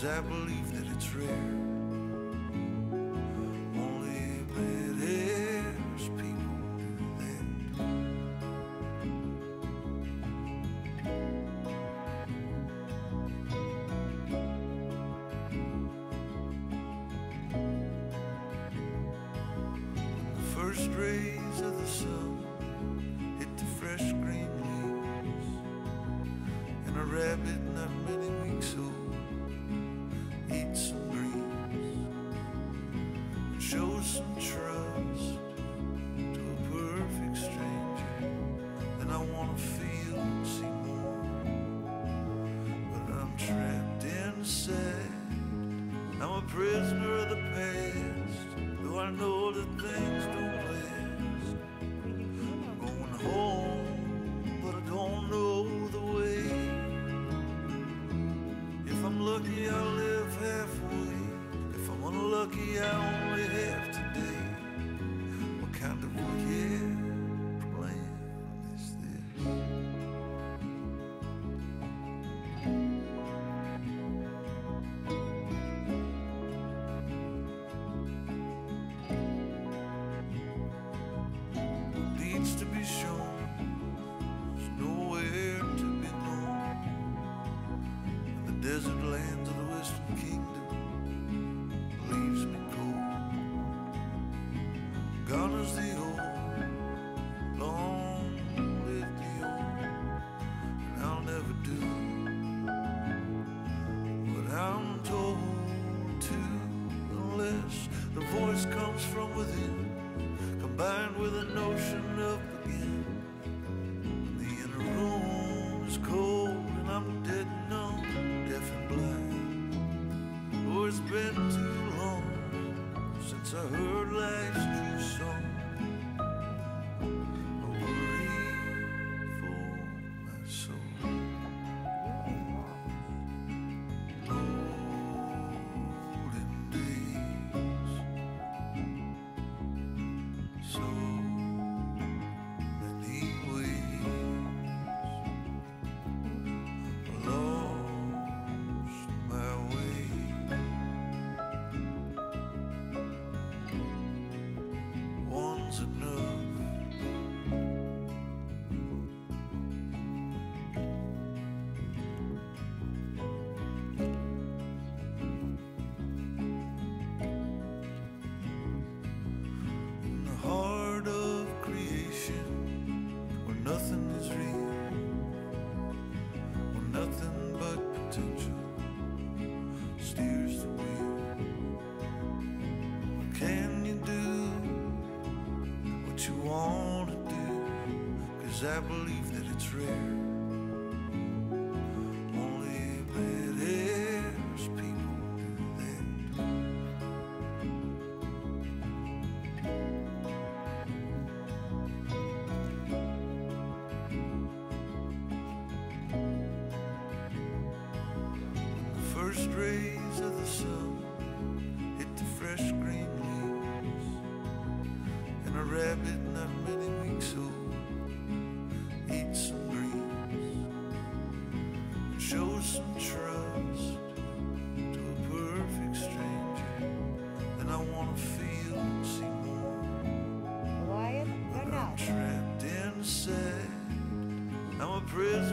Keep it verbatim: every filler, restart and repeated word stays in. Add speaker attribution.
Speaker 1: I believe that it's rare. Only bad-ass people do that. When the first rays of the sun hit the fresh green leaves, and a rabbit not many weeks old eat some greens and show some trust to a perfect stranger, then I wanna feel and see more. But I'm trapped inside, I'm a prisoner of the past, though I know that things don't last. I'm going home, but I don't know the way. If I'm lucky, I'll live halfway. If I'm unlucky, I only have today. What kind of weird plan is this? Needs to be shown, there's nowhere to be known. The desert lands of the Western Kingdom leaves me cold. Gone is the old, long live the old, and I'll never do what I'm told to, unless the voice comes from within, combined with a notion of begin. The inner room is cold and I'm dead and numb, deaf and blind. Oh, it's been too long since I heard life's true song. A worry for my soul. Olden days, so many ways. Lost my way. One's enough. In the heart of creation, where nothing is real, where nothing but potential steers the wheel. What can you do what you want to do? 'Cause I believe that it's rare. Only bad-ass people do that. When the first rays of the sun hit the fresh green leaves, and a rabbit not many weeks old eat some greens and show some trust to a perfect stranger, then I wanna feel and see more.
Speaker 2: Wyatt,
Speaker 1: But
Speaker 2: good
Speaker 1: I'm
Speaker 2: night.
Speaker 1: trapped inside, I'm a prisoner